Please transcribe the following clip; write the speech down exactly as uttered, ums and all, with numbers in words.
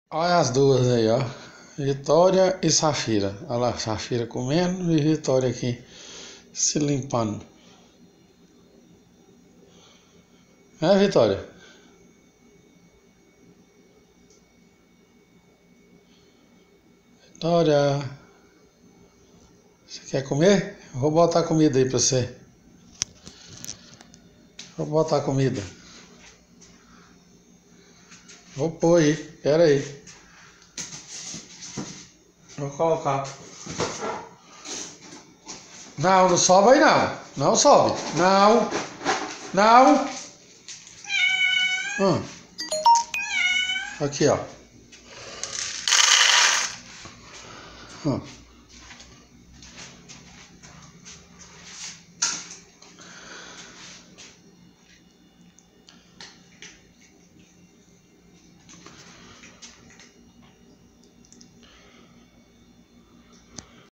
Olha as duas aí, ó. Vitória e Safira. Olha lá, Safira comendo e Vitória aqui se limpando. É, Vitória? Vitória, você quer comer? Eu vou botar comida aí pra você. Vou botar comida. Vou pôr aí, pera aí. Vou colocar. Não, não sobe aí não. Não sobe. Não. Não. Hum. Aqui, ó. Hum.